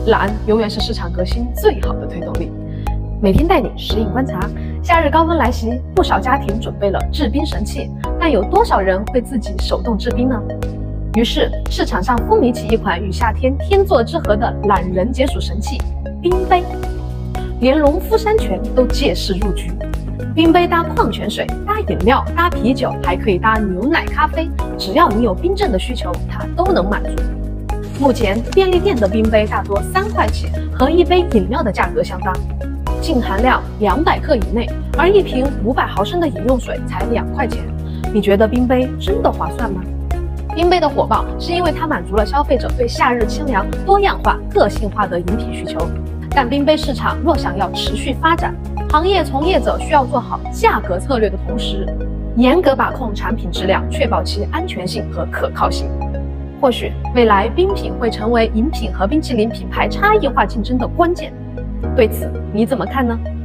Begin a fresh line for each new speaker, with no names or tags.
懒永远是市场革新最好的推动力。每天带你实饮观察，夏日高温来袭，不少家庭准备了制冰神器，但有多少人会自己手动制冰呢？于是市场上风靡起一款与夏天天作之合的懒人解暑神器——冰杯，连农夫山泉都借势入局。冰杯搭矿泉水、搭饮料、搭啤酒，还可以搭牛奶、咖啡，只要你有冰镇的需求，它都能满足。目前便利店的冰杯大多3块起，和一杯饮料的价格相当，净含量200克以内，而一瓶500毫升的饮用水才2块钱。你觉得冰杯真的划算吗？冰杯的火爆是因为它满足了消费者对夏日清凉、多样化、个性化的饮品需求。但冰杯市场若想要持续发展，行业从业者需要做好价格策略的同时，严格把控产品质量，确保其安全性和可靠性。或许未来冰品会成为饮品和冰淇淋品牌差异化竞争的关键。对此你怎么看呢？